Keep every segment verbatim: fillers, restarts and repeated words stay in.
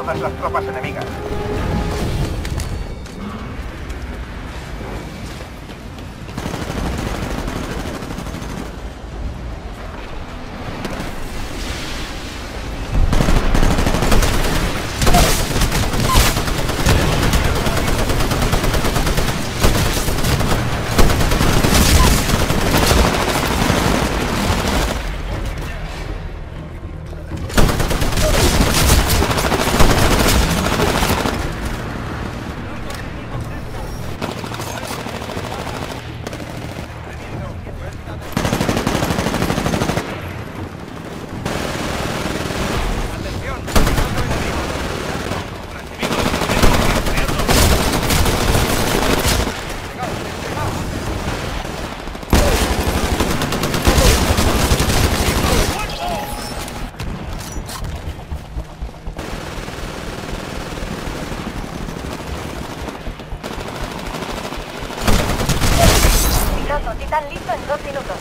todas las tropas enemigas. Están listos en dos minutos.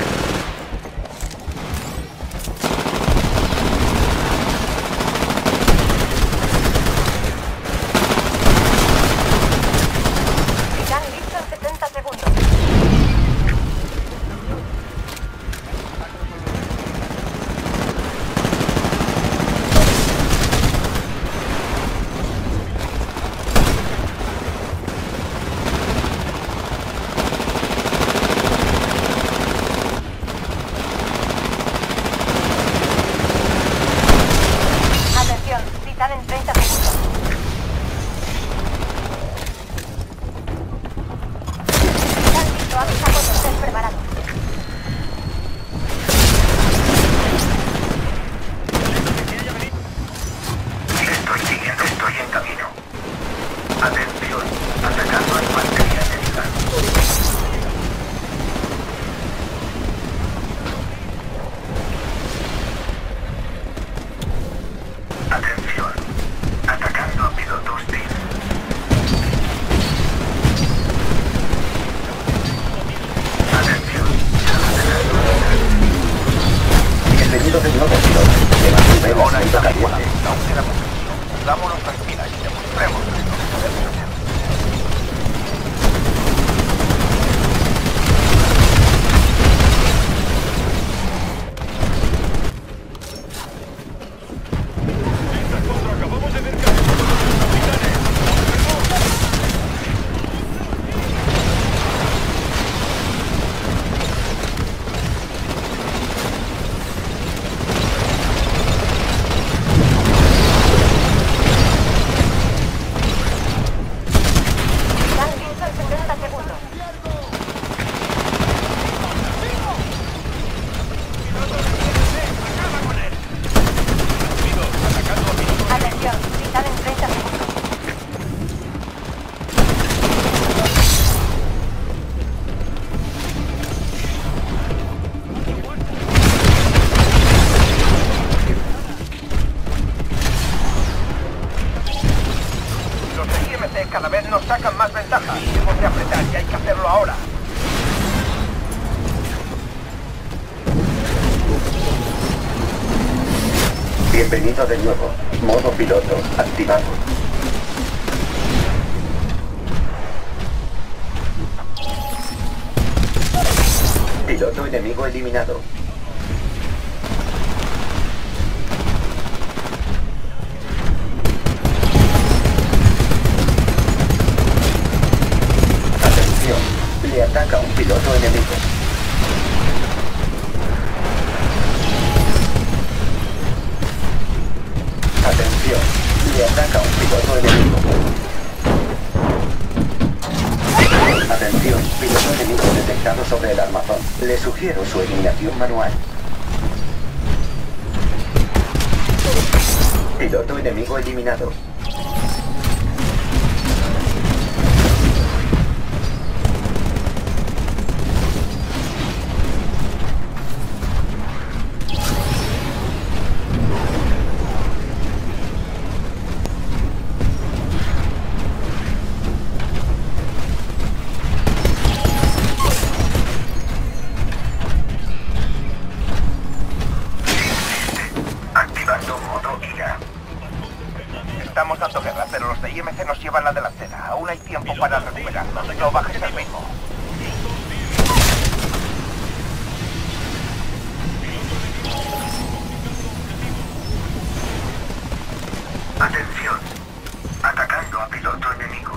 Están listos en setenta segundos. Están en treinta segundos. Están listos, avisa cuando estés preparado. Estoy siguiendo, estoy en camino. Atención, atacando a infantería enemiga. Atención, atacando a pilotos T I R. Atención, bienvenido de nuevo, piloto. Ahora está igual. Aún queda mucho. Dámonos tranquila y demostremos lo que podemos hacer. Cada vez nos sacan más ventaja. Hemos de apretar y hay que hacerlo ahora. Bienvenido de nuevo. Modo piloto activado. Piloto enemigo eliminado. Le ataca un piloto enemigo. Atención, le ataca un piloto enemigo. Atención, piloto enemigo detectado sobre el armazón. Le sugiero su eliminación manual. Piloto enemigo eliminado. M C nos lleva en la delantera. Aún hay tiempo para recuperarnos. No bajes el mismo. Atención. Atacando a piloto enemigo.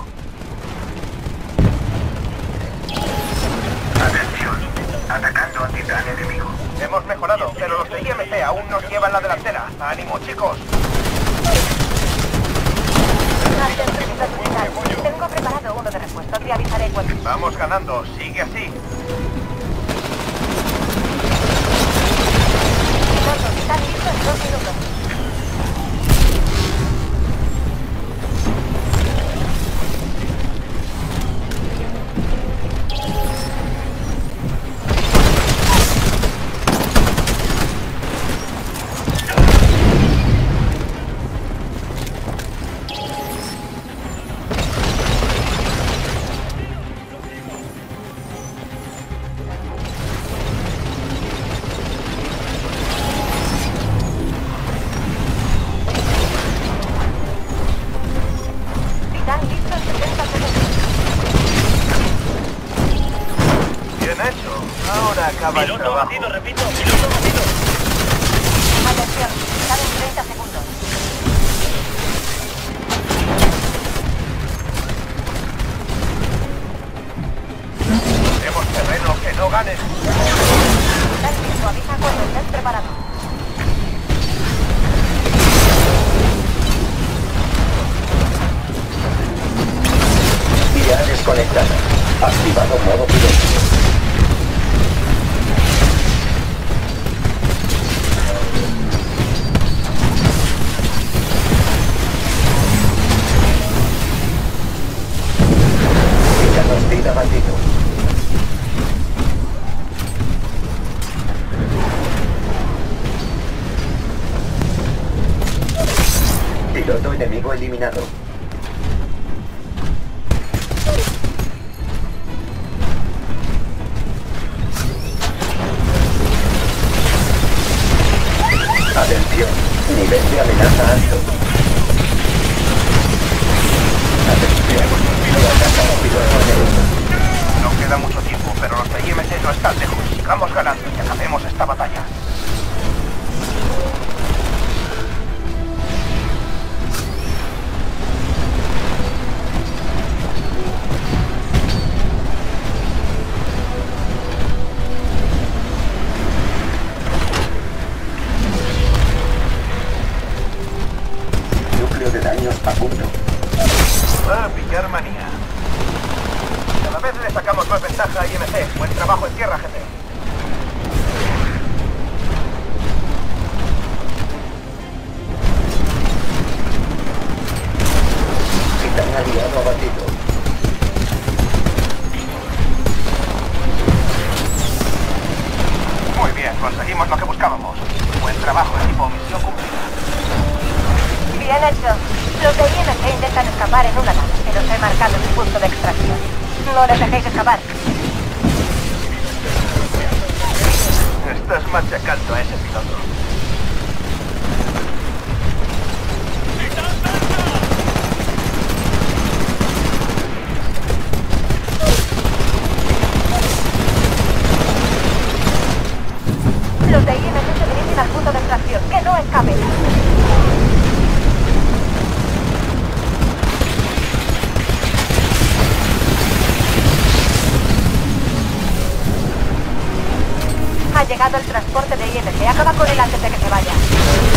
Atención. Atacando a titán enemigo. Hemos mejorado, pero los de I M C aún nos llevan la delantera. ¡Ánimo, chicos! Tengo preparado uno de repuesto. Te avisaré cuando... Vamos ganando. Sigue así. Piloto, están listos en dos minutos. Acaba el Piloto trabajo. batido, repito, piloto batido. Atención, están en treinta segundos. Tenemos terreno, que no ganes. Están listos, avisa cuando estés preparado. I A desconectada. Activado modo piloto. Genocida batido. Piloto enemigo eliminado. Atención, nivel de amenaza alto. Atención, ataca a piloto enemigo. No queda mucho tiempo, pero los de I M C no están lejos. Sigamos ganando y acabemos esta batalla. Núcleo de daños a punto. Va a pillar manía. Cada vez le sacamos más ventaja a I M C. Buen trabajo en tierra, jefe. Titán aliado abatido. Muy bien, conseguimos lo que buscábamos. Buen trabajo, equipo. Misión cumplida. Bien hecho. Los de I M C intentan escapar en una nave, pero os he marcado su punto de extracción. No les dejéis escapar. Estás machacando a ese piloto. Los de I M C se dirigen al punto de extracción. ¡Que no escapen! Ha llegado el transporte de I M C. Acaba con él antes de que se vaya.